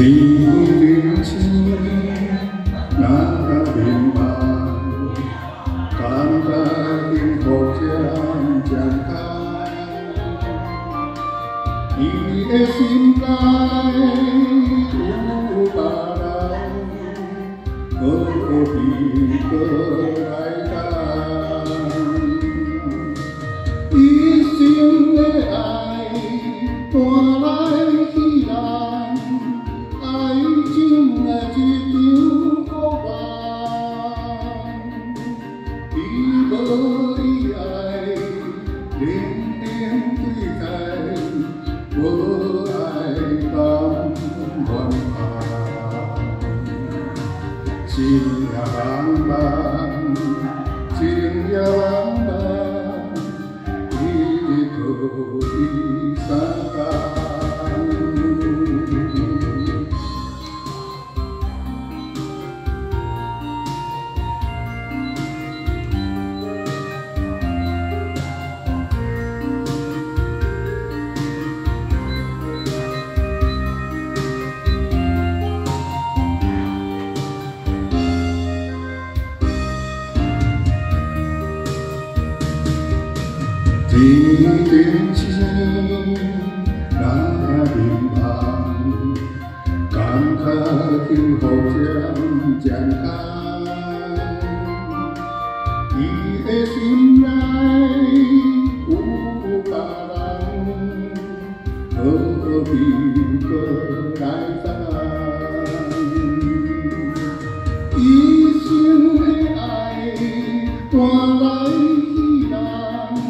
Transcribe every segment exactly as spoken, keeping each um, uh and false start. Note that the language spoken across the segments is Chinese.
天青，那明白，感觉幸福渐渐开。伊的心内有别人，何必搁来等？一生的爱换来稀烂。 爱情啊，一场苦梦，伊无意爱，冷冷对待，无爱甘愿爱。情也茫茫，情也茫茫，伊可以三更。 天顶星，那明红，感觉幸福渐渐开。伊的心内有别人，何必搁来等？一生的爱换来稀烂。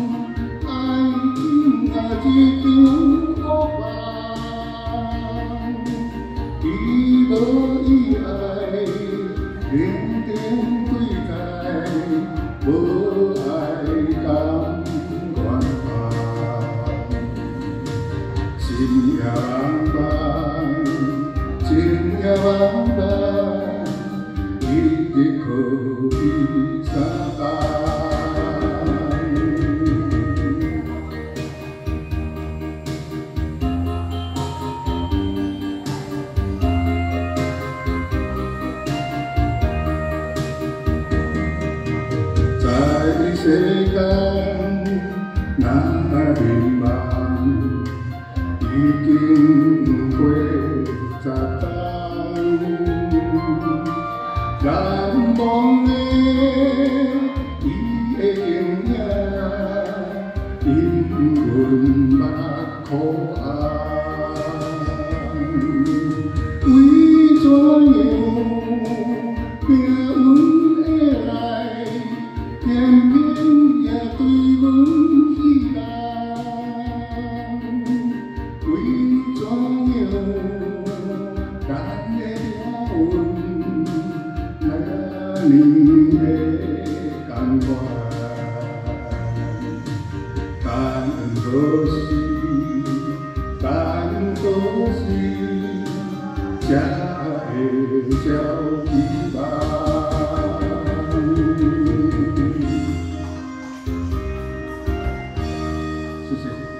一场苦梦，伊无意爱，冷冷对待，无爱甘愿爱。心也茫茫，情也茫茫，一日可比三更。 在世间，那迷茫已经过十冬，难忘的伊的形影，因阮目苦红，为怎样命运会来？ 偏偏也对阮稀烂，为怎样咱的命运那呢的甘愿？但可惜，但可惜，才会叫遗忘。 谢谢。